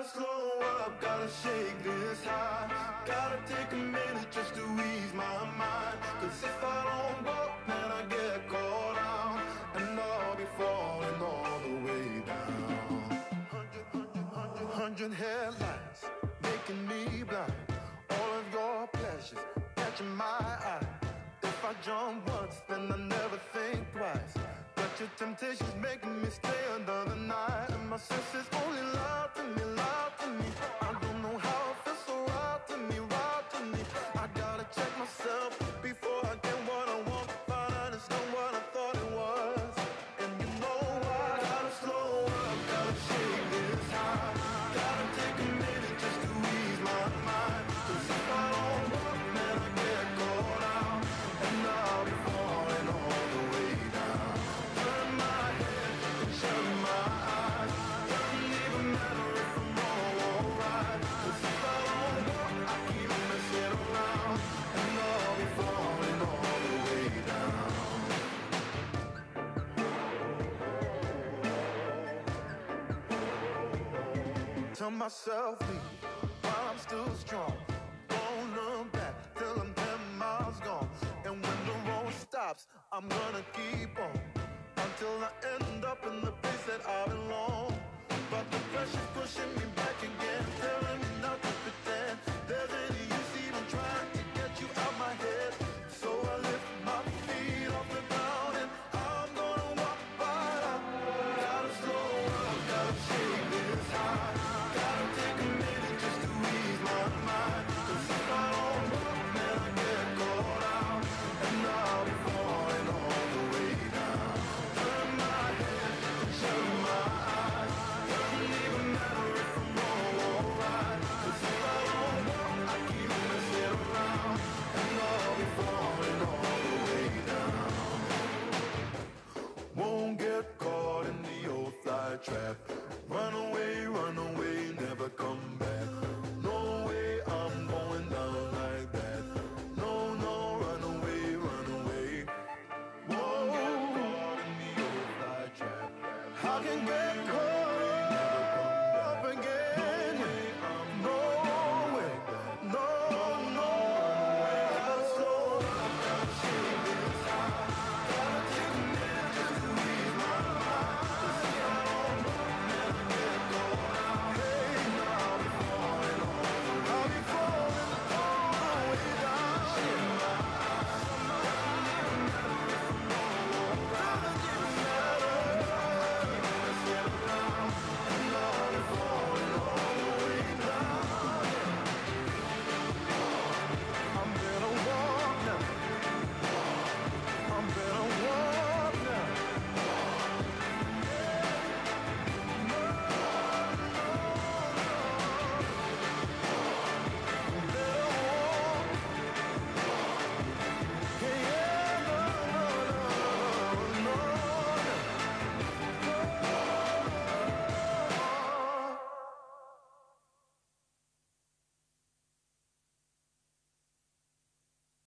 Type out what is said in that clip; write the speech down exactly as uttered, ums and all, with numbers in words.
slow up, gotta shake this high. Gotta take a minute just to ease my mind. Cause if I don't walk, man, I get caught out, and I'll be falling all the way down. Hundred, hundred, hundred, hundred headlights making me blind. All of your pleasures catching my eye. If I jump once, then I never think twice. But your temptation's making me stay another night, and my senses only lie to me, lie to me. I don't know how it feels so right to me, right to me. I gotta check myself before I get what I want. Find out it's not what I thought it was. And you know what? Gotta slow up, gotta shake this high. Gotta take a minute just to ease my mind. Cause if I don't walk, man, I get caught out, and I'll be falling all the way down. Turn my head and shut my eyes. Doesn't even matter if I'm wrong or right. Cause if I don't walk, I keep messing around, and I'll be falling all the way down. Tell myself leave while I'm still strong. Won't look back till I'm ten miles gone. And when the road stops, I'm gonna keep on until I end up in the place that I belong. But the pressure's pushing me back again, telling me not to pretend there's any use even trying to get you out my head. So I lift my feet off the ground and I'm gonna walk right out. Gotta slow up, gotta shake this high. Gotta take a minute just to ease my mind. Cause if I don't walk, man, I get caught out, and I'll be falling all the way down. Turn my head and shut my eyes. Doesn't even matter if I'm wrong or right. Cause if I don't walk, I keep messing around, and I'll be falling all the way down. Won't get caught in the old fly trap. Run away, run away, never come back.